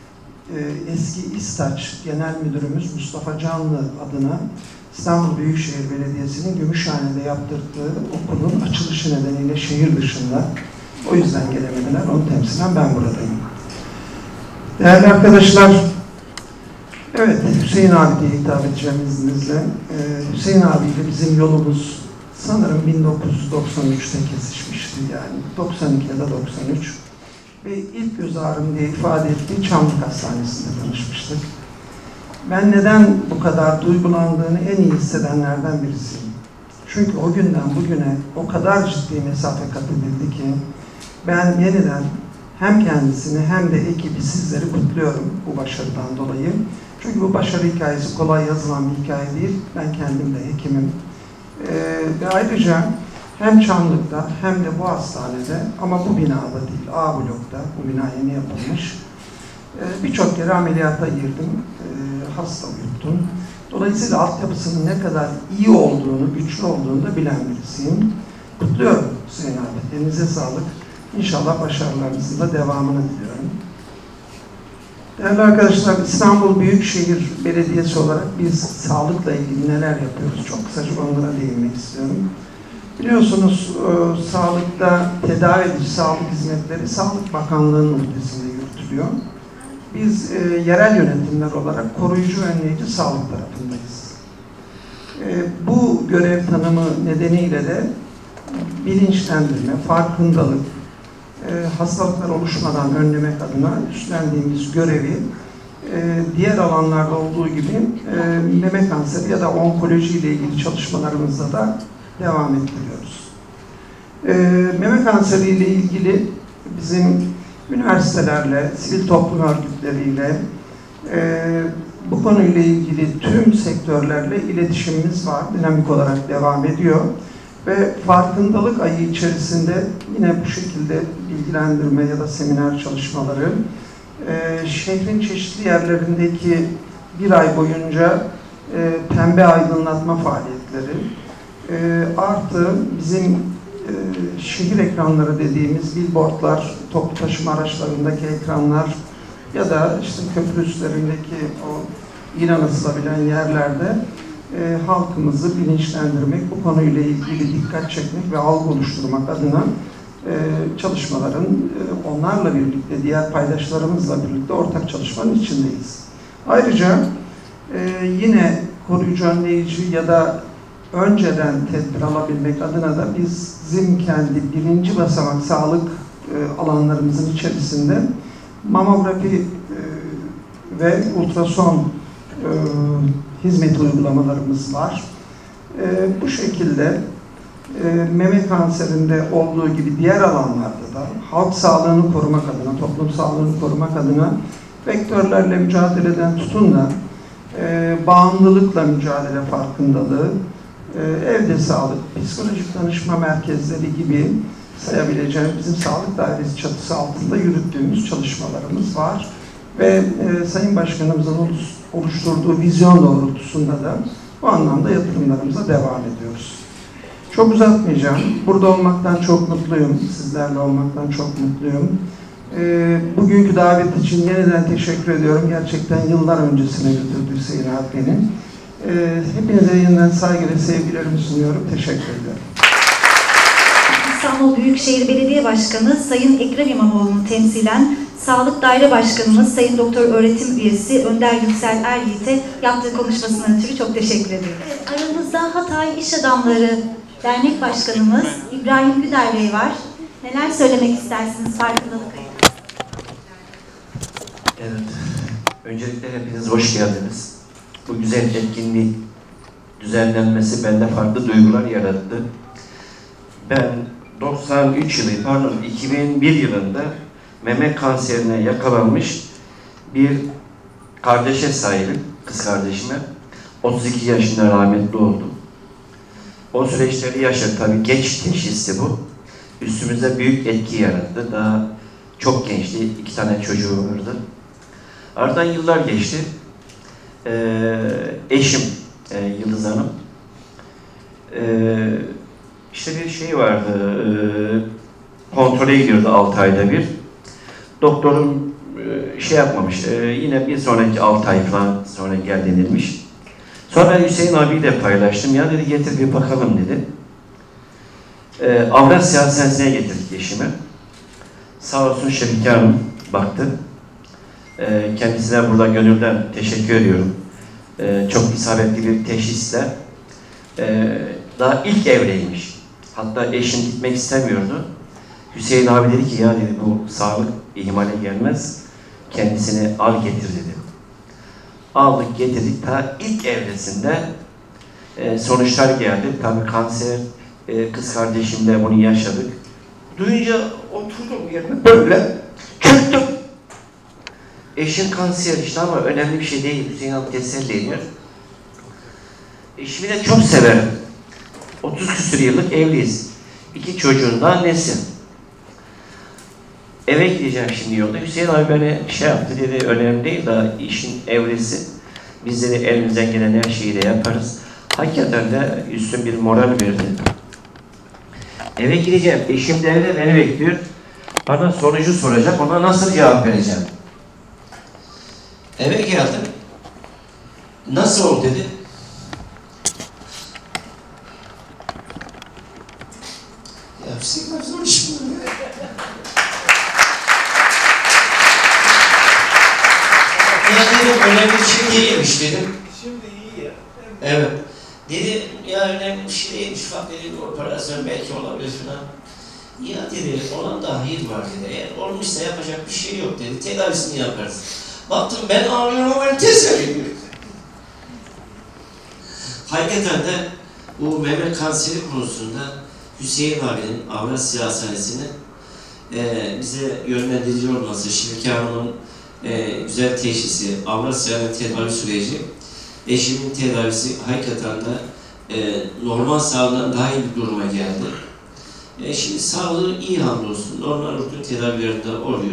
eski İstaç Genel Müdürümüz Mustafa Canlı adına İstanbul Büyükşehir Belediyesi'nin Gümüşhane'de yaptırdığı okulun açılışı nedeniyle şehir dışında, o yüzden gelemediler. Onu temsilen ben buradayım. Değerli arkadaşlar, evet, Hüseyin abi diye hitap edeceğim izninizle. Hüseyin abiyle bizim yolumuz sanırım 1993'te kesişmişti, yani 92 ya da 93. Ve ilk göz ağrım diye ifade ettiği Çamlık Hastanesi'nde tanışmıştık. Ben neden bu kadar duygulandığını en iyi hissedenlerden birisiyim. Çünkü o günden bugüne o kadar ciddi mesafe kat edildi ki ben yeniden hem kendisini hem de ekibi, sizleri kutluyorum bu başarıdan dolayı. Çünkü bu başarı hikayesi kolay yazılan bir hikaye değil. Ben kendim de hekimim. Ve ayrıca hem Çamlık'ta hem de bu hastanede, ama bu binada değil, A blokta, bu bina yeni yapılmış. Birçok kere ameliyata girdim, hasta uyuttum. Dolayısıyla altyapısının ne kadar iyi olduğunu, güçlü olduğunu da bilen birisiyim. Kutluyorum Hüseyin abi, elinize sağlık. İnşallah başarılarınızın da devamını diliyorum. Değerli arkadaşlar, İstanbul Büyükşehir Belediyesi olarak biz sağlıkla ilgili neler yapıyoruz? Çok kısaca onlara değinmek istiyorum. Biliyorsunuz sağlıkta tedavi edici sağlık hizmetleri Sağlık Bakanlığı'nın ötesinde yürütülüyor. Biz yerel yönetimler olarak koruyucu önleyici sağlık tarafındayız. Bu görev tanımı nedeniyle de bilinçlendirme, farkındalık, hastalıklar oluşmadan önlemek adına üstlendiğimiz görevi diğer alanlarda olduğu gibi meme kanseri ya da onkoloji ile ilgili çalışmalarımızda da devam ettiriyoruz. Meme kanseri ile ilgili bizim üniversitelerle, sivil toplum örgütleriyle, bu konuyla ilgili tüm sektörlerle iletişimimiz var. Dinamik olarak devam ediyor. Ve farkındalık ayı içerisinde yine bu şekilde bilgilendirme ya da seminer çalışmaları, şehrin çeşitli yerlerindeki bir ay boyunca pembe aydınlatma faaliyetleri, artı bizim şehir ekranları dediğimiz billboardlar, toplu taşıma araçlarındaki ekranlar ya da işte köprü üstlerindeki o ilan asılabilen yerlerde halkımızı bilinçlendirmek, bu konuyla ilgili dikkat çekmek ve algı oluşturmak adına çalışmaların onlarla birlikte, diğer paydaşlarımızla birlikte ortak çalışmanın içindeyiz. Ayrıca yine koruyucu önleyici ya da önceden tedbir alabilmek adına da bizim kendi birinci basamak sağlık alanlarımızın içerisinde mamografi ve ultrason hizmet uygulamalarımız var. Bu şekilde meme kanserinde olduğu gibi diğer alanlarda da halk sağlığını korumak adına, toplum sağlığını korumak adına vektörlerle mücadeleden tutun da bağımlılıkla mücadele farkındalığı, evde sağlık, psikolojik danışma merkezleri gibi sayabileceğim bizim sağlık dairesi çatısı altında yürüttüğümüz çalışmalarımız var. Ve Sayın Başkanımızın oluşturduğu vizyon doğrultusunda da bu anlamda yatırımlarımıza devam ediyoruz. Çok uzatmayacağım. Burada olmaktan çok mutluyum. Sizlerle olmaktan çok mutluyum. Bugünkü davet için yeniden teşekkür ediyorum. Gerçekten yıllar öncesine götürdü Hüseyin abi beni. Hepinize yeniden saygı ve sevgilerimi sunuyorum. Teşekkür ediyorum. İstanbul Büyükşehir Belediye Başkanı Sayın Ekrem İmamoğlu'nu temsilen Sağlık Daire Başkanımız Sayın Doktor Öğretim Üyesi Önder Yüksel Eryiğit'e yaptığı konuşmasından ötürü çok teşekkür ediyorum. Aramızda Hatay İş Adamları Dernek Başkanımız İbrahim Güder Bey var. Neler söylemek istersiniz farkındalık ayında? Evet. Öncelikle hepiniz hoş geldiniz. Bu güzel etkinlik düzenlenmesi bende farklı duygular yarattı. Ben 2001 yılında meme kanserine yakalanmış bir kardeşe sahibim, kız kardeşime. 32 yaşında rahmetli oldu. O süreçleri yaşadık. Tabii geç teşhisti bu. Üstümüzde büyük etki yarattı. Daha çok gençti. 2 tane çocuğu vardı. Aradan yıllar geçti. Eşim Yıldız Hanım. İşte bir şey vardı. Kontrole gidiyordu 6 ayda bir. Doktorun şey yapmamış. Yine bir sonraki 6 ay falan sonra gel denilmiş. Sonra Hüseyin abiyle paylaştım. Ya dedi getir bir bakalım dedi. Avrasya Hastanesi'ne getirdik eşimi. Sağ olsun Şefika Hanım baktı. Kendisine burada gönülden teşekkür ediyorum. Çok isabetli bir teşhisle. Daha ilk evreymiş. Hatta eşim gitmek istemiyordu. Hüseyin abi dedi ki ya dedi bu sağlık ihmale gelmez. Kendisini al getir dedi. Aldık getirdik. Ta ilk evresinde sonuçlar geldi. Tabii kanser, kız kardeşimle bunu yaşadık. Duyunca oturdum yerine böyle çöktüm. Eşim kanser işte ama önemli bir şey değil. Hüseyin abi teselli ediyor. Eşimi de çok severim. 30 küsur yıllık evliyiz. 2 çocuğun da annesi. Eve gideceğim şimdi yolda. Hüseyin abi beni şey yaptı dedi, önemli değil daha işin evresi. Biz dedi elimizden gelen her şeyi de yaparız. Hakikaten de üstün bir moral verdi. Eve gideceğim. Eşim de evde beni bekliyor. Bana sonucu soracak. Ona nasıl cevap vereceğim? Eve geldim. Nasıl oldu dedi. Ya Hüseyin abi zor iş bu. Önemli bir şey değilmiş dedim. Şimdi iyi ya. Evet. Dedi ya önemli bir şey değilmiş. Bak dedi operasyon belki olabilir falan. Ya dedi olan da hayır var dedi. Eğer olmuşsa yapacak bir şey yok dedi. Tedavisini yaparız. Baktım ben ağlıyorum ama teselli ediyor. Hakikaten de bu meme kanseri konusunda Hüseyin abinin Avrasya Hastanesi'nin bize yönlendirici olması, Şevki Hanım'ın güzel teşhisi, Avrasya'nın tedavi süreci, eşimin tedavisi hakikaten de normal sağlığından daha iyi bir duruma geldi. Şimdi sağlığı iyi hamdolsun, normal rutin tedavilerinde oluyor.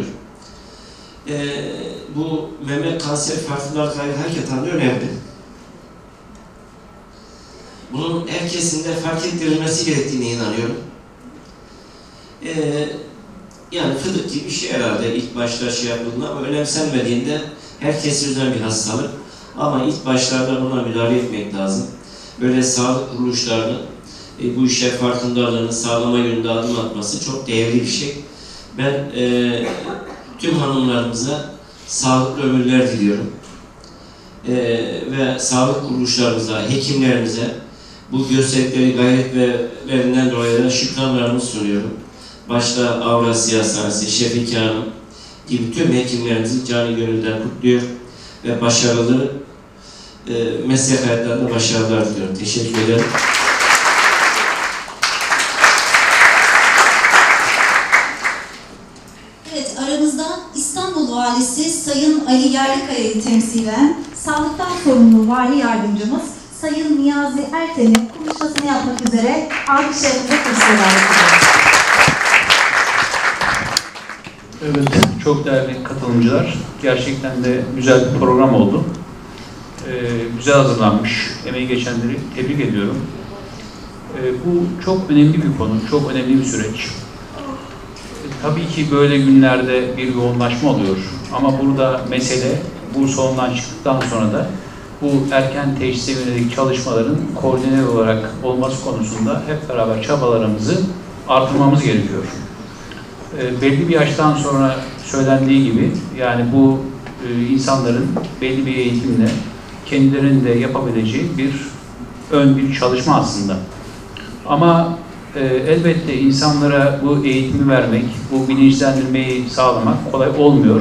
Bu meme kanser farkındalık hakikaten de önemli. Bunun herkesin de fark ettirilmesi gerektiğine inanıyorum. Yani fıdık gibi bir şey herhalde ilk başta şey yapıldığında ama önemsenmediğinde herkes yüzden bir hastalık. Ama ilk başlarda buna müdahale etmek lazım. Böyle sağlık kuruluşlarının bu işe farkındalığını sağlama yönünde adım atması çok değerli bir şey. Ben tüm hanımlarımıza sağlıklı ömürler diliyorum. Ve sağlık kuruluşlarımıza, hekimlerimize bu gösterdikleri gayretlerinden dolayı da şükranlarımı sunuyorum. Başta Avrasya Hastanesi, Şefika Hanım gibi tüm hekimlerimizi canı gönülden kutluyor ve başarılı meslek hayatlarında başarılar diliyorum. Teşekkür ederim. Evet, aramızda İstanbul Valisi Sayın Ali Yerlikaya'yı temsilen sağlıktan sorumlu Vali Yardımcımız Sayın Niyazi Erten'in konuşmasını yapmak üzere alkışlarınızla kürsüye davet ediyoruz. Evet, çok değerli katılımcılar. Gerçekten de güzel bir program oldu. Güzel hazırlanmış. Emeği geçenleri tebrik ediyorum. Bu çok önemli bir konu, çok önemli bir süreç. Tabii ki böyle günlerde bir yoğunlaşma oluyor. Ama burada mesele bu salondan çıktıktan sonra da bu erken teşhise yönelik çalışmaların koordine olarak olması konusunda hep beraber çabalarımızı artırmamız gerekiyor. Belli bir yaştan sonra söylendiği gibi yani bu insanların belli bir eğitimle kendilerinin de yapabileceği bir çalışma aslında. Ama elbette insanlara bu eğitimi vermek, bu bilinçlendirmeyi sağlamak kolay olmuyor.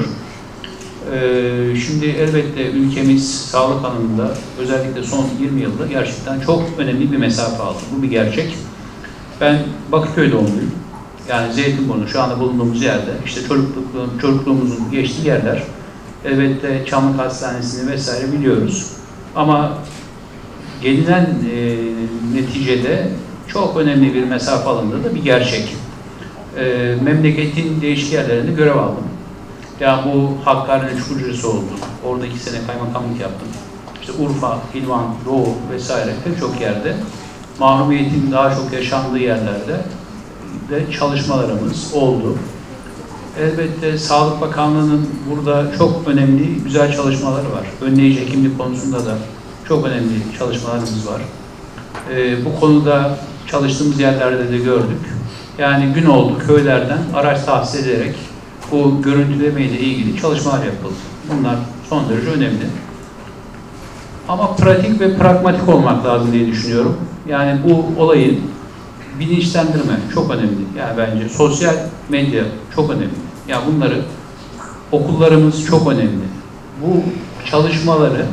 Şimdi elbette ülkemiz sağlık alanında özellikle son 20 yılda gerçekten çok önemli bir mesafe aldı. Bu bir gerçek. Ben Bakırköy doğumluyum. Yani Zeytinburnu şu anda bulunduğumuz yerde, işte çocukluğumuzun geçtiği yerler, elbette Çamlık Hastanesi'ni vesaire biliyoruz. Ama gelinen neticede çok önemli bir mesafe alındığı da bir gerçek. Memleketin değişik yerlerinde görev aldım. Yani bu Hakkari'nin 3 hücresi oldu. Orada 2 sene kaymakamlık yaptım. İşte Urfa, Hilvan, Doğu vesaire pek çok yerde mahrumiyetin daha çok yaşandığı yerlerde de çalışmalarımız oldu. Elbette Sağlık Bakanlığı'nın burada çok önemli, güzel çalışmaları var. Önleyici hekimlik konusunda da çok önemli çalışmalarımız var. Bu konuda çalıştığımız yerlerde de gördük. Yani gün oldu köylerden araç tahsis ederek bu görüntüleme ile ilgili çalışmalar yapıldı. Bunlar son derece önemli. Ama pratik ve pragmatik olmak lazım diye düşünüyorum. Yani bu olayın bilinçlendirme çok önemli. Yani bence sosyal medya çok önemli. Yani bunları okullarımız çok önemli. Bu çalışmaları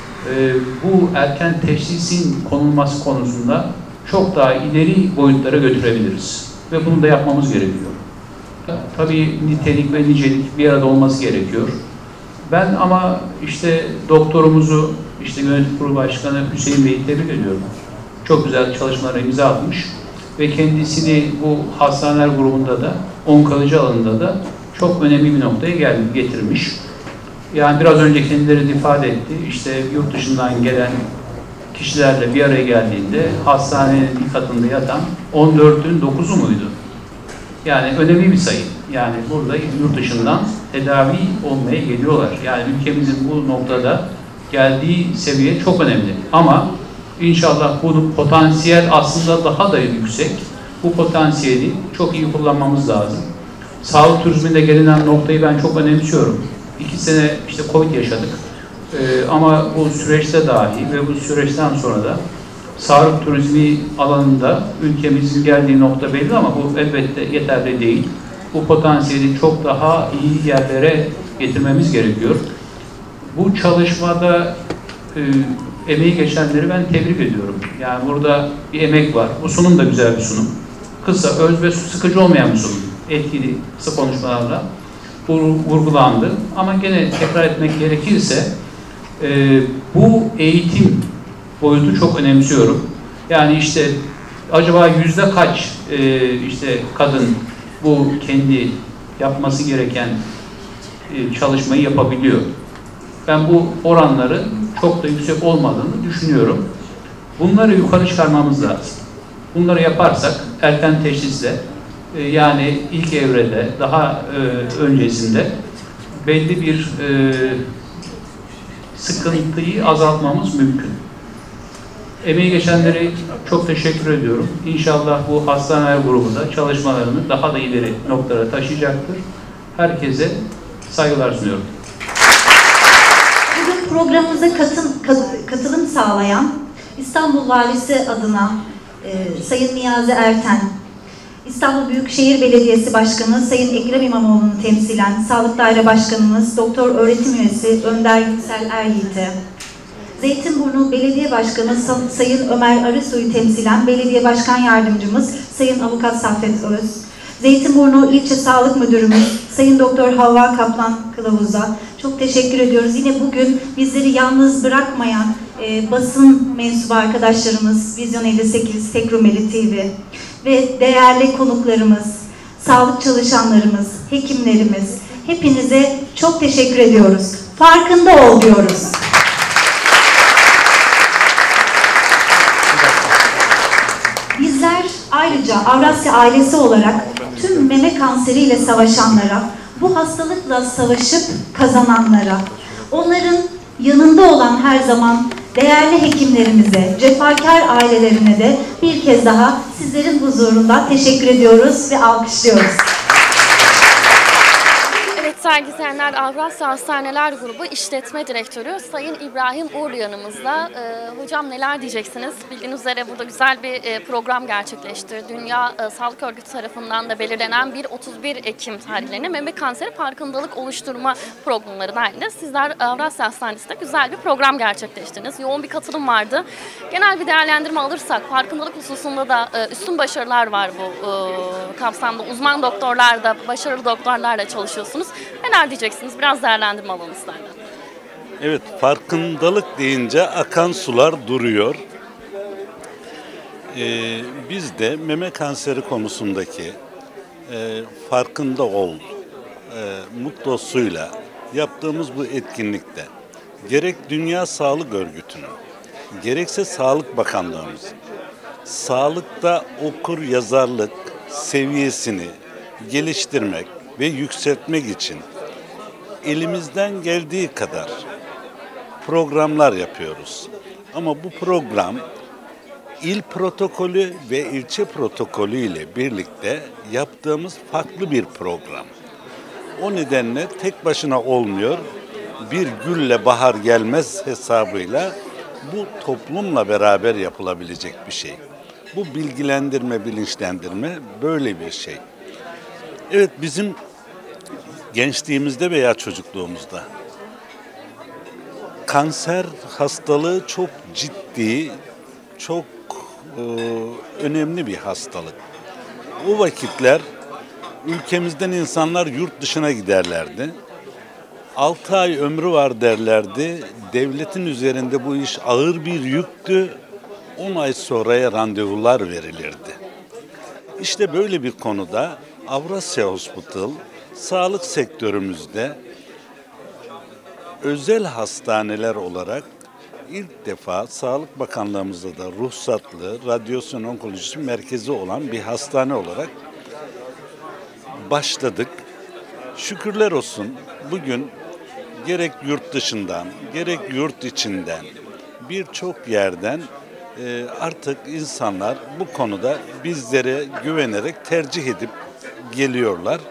bu erken teşhisin konulması konusunda çok daha ileri boyutlara götürebiliriz. Ve bunu da yapmamız gerekiyor. Tabii nitelik ve nicelik bir arada olması gerekiyor. Ben ama işte doktorumuzu, işte yönetim kurulu başkanı Hüseyin Bey'i tebrik ediyorum. Çok güzel çalışmalara imza atmış ve kendisini bu hastaneler grubunda da, onkoloji alanında da çok önemli bir noktaya getirmiş. Yani biraz önce kendileri de ifade etti, işte yurt dışından gelen kişilerle bir araya geldiğinde hastanenin bir katında yatan 14'ün 9'u muydu? Yani önemli bir sayı. Yani burada yurt dışından tedavi olmaya geliyorlar. Yani ülkemizin bu noktada geldiği seviye çok önemli. Ama inşallah bu potansiyel aslında daha da yüksek. Bu potansiyeli çok iyi kullanmamız lazım. Sağlık turizminde gelinen noktayı ben çok önemsiyorum. 2 sene işte Covid yaşadık. Ama bu süreçte dahi ve bu süreçten sonra da sağlık turizmi alanında ülkemizin geldiği nokta belli ama bu elbette yeterli değil. Bu potansiyeli çok daha iyi yerlere getirmemiz gerekiyor. Bu çalışmada emeği geçenleri ben tebrik ediyorum. Yani burada bir emek var. Bu sunum da güzel bir sunum. Kısa, öz ve sıkıcı olmayan bir sunum. Etkili, kısa konuşmalarla vurgulandı. Ama gene tekrar etmek gerekirse bu eğitim boyutu çok önemsiyorum. Yani işte acaba yüzde kaç işte kadın bu kendi yapması gereken çalışmayı yapabiliyor? Ben bu oranları çok da yüksek olmadığını düşünüyorum. Bunları yukarı çıkarmamız lazım. Bunları yaparsak erken teşhisle yani ilk evrede daha öncesinde belli bir sıkıntıyı azaltmamız mümkün. Emeği geçenlere çok teşekkür ediyorum. İnşallah bu hastaneler grubu da çalışmalarını daha da ileri noktalara taşıyacaktır. Herkese saygılar sunuyorum. Bugün programımıza katılım sağlayan İstanbul Valisi adına Sayın Niyazi Erten, İstanbul Büyükşehir Belediyesi Başkanı Sayın Ekrem İmamoğlu'nu temsilen Sağlık Daire Başkanımız Doktor Öğretim Üyesi Önder Yüksel Eryiğit'e, Zeytinburnu Belediye Başkanı Sayın Ömer Arısoy'u temsilen Belediye Başkan Yardımcımız Sayın Avukat Saffet Öz, Zeytinburnu İlçe Sağlık Müdürümüz Sayın Doktor Havva Kaplan Kılavuz'a çok teşekkür ediyoruz. Yine bugün bizleri yalnız bırakmayan basın mensubu arkadaşlarımız Vizyon 58, Tek Rumeli TV ve değerli konuklarımız, sağlık çalışanlarımız, hekimlerimiz, hepinize çok teşekkür ediyoruz. Farkında ol diyoruz. Bizler ayrıca Avrasya ailesi olarak tüm meme kanseriyle savaşanlara, bu hastalıkla savaşıp kazananlara, onların yanında olan her zaman değerli hekimlerimize, cefakar ailelerine de bir kez daha sizlerin huzurunda teşekkür ediyoruz ve alkışlıyoruz. Sevgili izleyenler, Avrasya Hastaneler Grubu İşletme Direktörü Sayın İbrahim Uğurlu yanımızda. Hocam neler diyeceksiniz? Bildiğiniz üzere burada güzel bir program gerçekleşti. Dünya Sağlık Örgütü tarafından da belirlenen bir 31 Ekim tarihlerine meme kanseri farkındalık oluşturma programları dahilinde sizler Avrasya Hastanesi'nde güzel bir program gerçekleştirdiniz. Yoğun bir katılım vardı. Genel bir değerlendirme alırsak farkındalık hususunda da üstün başarılar var bu kapsamda. Uzman doktorlar da, başarılı doktorlarla çalışıyorsunuz. Neler diyeceksiniz? Biraz değerlendirme alalım sizlerden. Evet, farkındalık deyince akan sular duruyor. Biz de meme kanseri konusundaki farkında ol mutlosuyla yaptığımız bu etkinlikte gerek Dünya Sağlık Örgütü'nün, gerekse Sağlık Bakanlığımız, sağlıkta okur yazarlık seviyesini geliştirmek ve yükseltmek için elimizden geldiği kadar programlar yapıyoruz. Ama bu program il protokolü ve ilçe protokolü ile birlikte yaptığımız farklı bir program. O nedenle tek başına olmuyor, bir gülle bahar gelmez hesabıyla bu toplumla beraber yapılabilecek bir şey. Bu bilgilendirme, bilinçlendirme böyle bir şey. Evet, bizim gençliğimizde veya çocukluğumuzda kanser hastalığı çok ciddi, çok önemli bir hastalık. O vakitler ülkemizden insanlar yurt dışına giderlerdi. 6 ay ömrü var derlerdi. Devletin üzerinde bu iş ağır bir yüktü. 10 ay sonraya randevular verilirdi. İşte böyle bir konuda Avrasya Hospital sağlık sektörümüzde özel hastaneler olarak ilk defa Sağlık Bakanlığımızda da ruhsatlı radyasyon onkolojisi merkezi olan bir hastane olarak başladık. Şükürler olsun bugün gerek yurt dışından gerek yurt içinden birçok yerden artık insanlar bu konuda bizlere güvenerek tercih edip geliyorlar.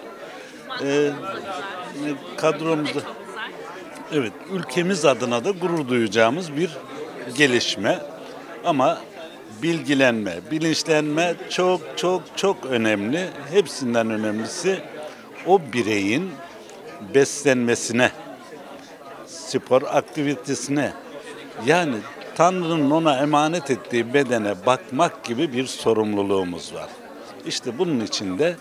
Kadromuzda evet, ülkemiz adına da gurur duyacağımız bir gelişme. Ama bilgilenme, bilinçlenme çok çok çok önemli. Hepsinden önemlisi o bireyin beslenmesine, spor aktivitesine, yani Tanrı'nın ona emanet ettiği bedene bakmak gibi bir sorumluluğumuz var. İşte bunun için de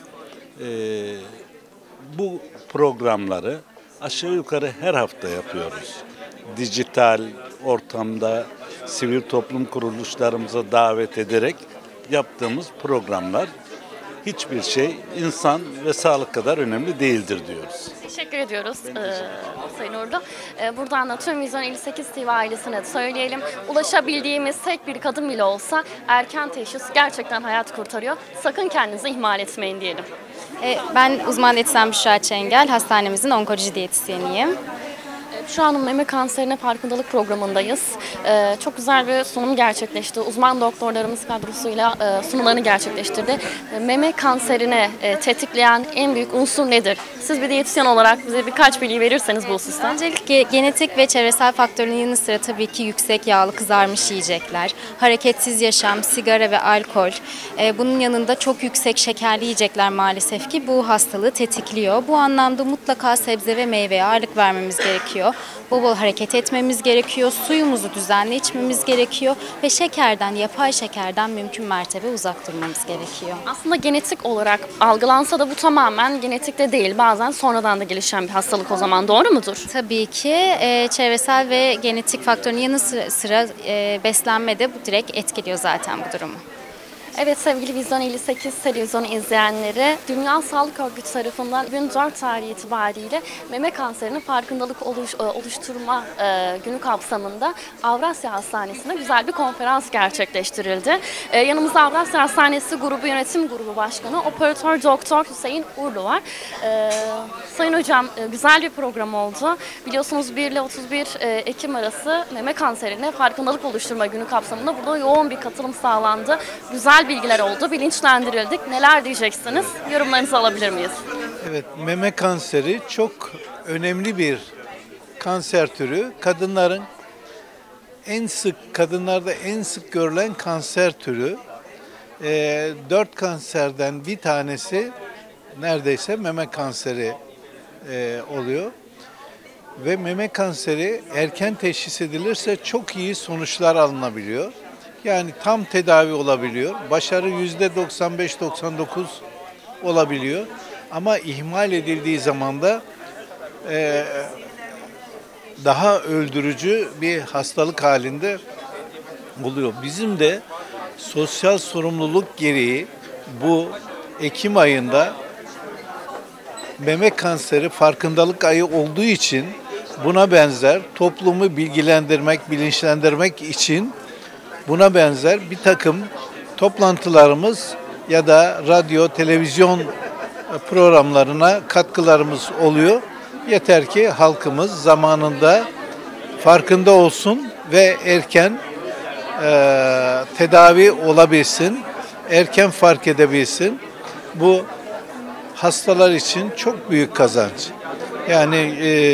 bu programları aşağı yukarı her hafta yapıyoruz. Dijital ortamda sivil toplum kuruluşlarımıza davet ederek yaptığımız programlar, hiçbir şey insan ve sağlık kadar önemli değildir diyoruz. Teşekkür ediyoruz Sayın Uğurlu. Buradan da tüm Vizyon 58 TV ailesine de söyleyelim. Ulaşabildiğimiz tek bir kadın bile olsa erken teşhis gerçekten hayat kurtarıyor. Sakın kendinizi ihmal etmeyin diyelim. Ben uzman diyetisyen Büşra Çengel, hastanemizin onkoloji diyetisyeniyim. Şu an meme kanserine farkındalık programındayız. Çok güzel bir sunum gerçekleşti. Uzman doktorlarımız kadrosuyla sunumlarını gerçekleştirdi. Meme kanserine tetikleyen en büyük unsur nedir? Siz bir diyetisyen olarak bize birkaç bilgi verirseniz bu hususta. Öncelikle genetik ve çevresel faktörün yanı sıra tabii ki yüksek yağlı kızarmış yiyecekler, hareketsiz yaşam, sigara ve alkol. Bunun yanında çok yüksek şekerli yiyecekler maalesef ki bu hastalığı tetikliyor. Bu anlamda mutlaka sebze ve meyveye ağırlık vermemiz gerekiyor. Bol bol hareket etmemiz gerekiyor, suyumuzu düzenli içmemiz gerekiyor ve şekerden, yapay şekerden mümkün mertebe uzak durmamız gerekiyor. Aslında genetik olarak algılansa da bu tamamen genetikte değil, bazen sonradan da gelişen bir hastalık o zaman, doğru mudur? Tabii ki çevresel ve genetik faktörün yanı sıra beslenme de bu direkt etkiliyor zaten bu durumu. Evet sevgili Vizyon 58 televizyonu izleyenleri, Dünya Sağlık Örgütü tarafından 2004 tarihi itibariyle meme kanserinin farkındalık oluşturma günü kapsamında Avrasya Hastanesi'nde güzel bir konferans gerçekleştirildi. Yanımızda Avrasya Hastanesi Grubu Yönetim Grubu Başkanı Operatör Doktor Hüseyin Uğurlu var. Sayın Hocam, güzel bir program oldu. Biliyorsunuz 1 ile 31 Ekim arası meme kanserine farkındalık oluşturma günü kapsamında burada yoğun bir katılım sağlandı. Güzel bilgiler oldu, bilinçlendirildik. Neler diyeceksiniz? Yorumlarınızı alabilir miyiz? Evet, meme kanseri çok önemli bir kanser türü. Kadınlarda en sık görülen kanser türü. 4 kanserden bir tanesi neredeyse meme kanseri oluyor. Ve meme kanseri erken teşhis edilirse çok iyi sonuçlar alınabiliyor. Yani tam tedavi olabiliyor. Başarı %95-99 olabiliyor. Ama ihmal edildiği zaman da daha öldürücü bir hastalık halinde oluyor. Bizim de sosyal sorumluluk gereği bu Ekim ayında meme kanseri farkındalık ayı olduğu için buna benzer toplumu bilgilendirmek, bilinçlendirmek için buna benzer bir takım toplantılarımız ya da radyo, televizyon programlarına katkılarımız oluyor. Yeter ki halkımız zamanında farkında olsun ve erken tedavi olabilsin, erken fark edebilsin. Bu hastalar için çok büyük kazanç. Yani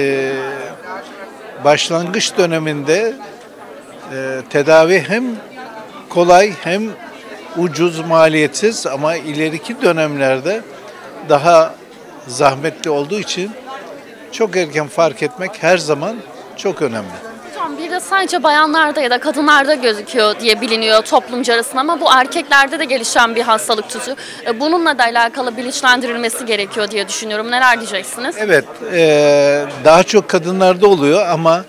başlangıç döneminde tedavi hem kolay hem ucuz, maliyetsiz ama ileriki dönemlerde daha zahmetli olduğu için çok erken fark etmek her zaman çok önemli. Hocam bir de sadece bayanlarda ya da kadınlarda gözüküyor diye biliniyor toplumca arasında ama bu erkeklerde de gelişen bir hastalık türü. Bununla da alakalı bilinçlendirilmesi gerekiyor diye düşünüyorum. Neler diyeceksiniz? Evet, daha çok kadınlarda oluyor ama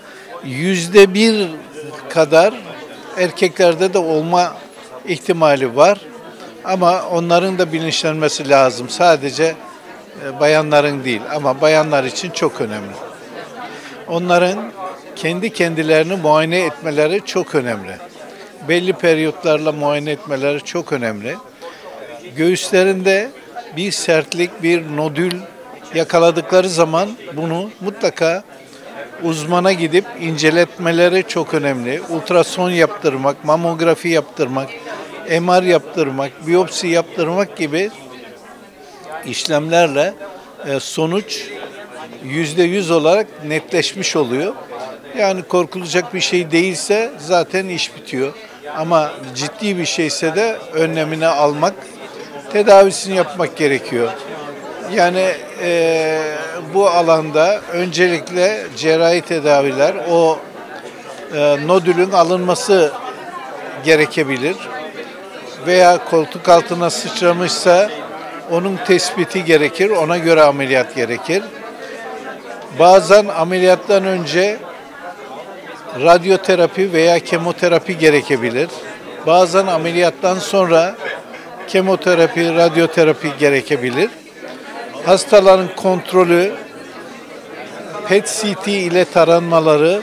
%1 kadar erkeklerde de olma ihtimali var. Ama onların da bilinçlenmesi lazım. Sadece bayanların değil ama bayanlar için çok önemli. Onların kendi kendilerini muayene etmeleri çok önemli. Belli periyotlarla muayene etmeleri çok önemli. Göğüslerinde bir sertlik, bir nodül yakaladıkları zaman bunu mutlaka uzmana gidip inceletmeleri çok önemli. Ultrason yaptırmak, mamografi yaptırmak, MR yaptırmak, biyopsi yaptırmak gibi işlemlerle sonuç %100 olarak netleşmiş oluyor. Yani korkulacak bir şey değilse zaten iş bitiyor. Ama ciddi bir şeyse de önlemini almak, tedavisini yapmak gerekiyor. Yani bu alanda öncelikle cerrahi tedaviler, o nodülün alınması gerekebilir. Veya koltuk altına sıçramışsa onun tespiti gerekir, ona göre ameliyat gerekir. Bazen ameliyattan önce radyoterapi veya kemoterapi gerekebilir. Bazen ameliyattan sonra kemoterapi, radyoterapi gerekebilir. Hastaların kontrolü, PET-CT ile taranmaları,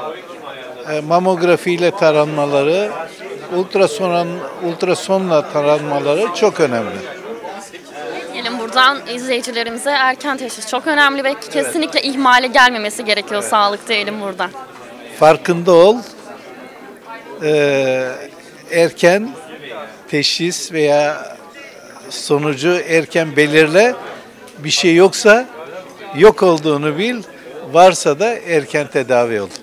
mamografi ile taranmaları, ultrasonla taranmaları çok önemli. Gelin burada buradan izleyicilerimize erken teşhis çok önemli ve kesinlikle ihmale gelmemesi gerekiyor sağlık diyelim buradan. Farkında ol, erken teşhis veya sonucu erken belirle, bir şey yoksa yok olduğunu bil, varsa da erken tedavi ol.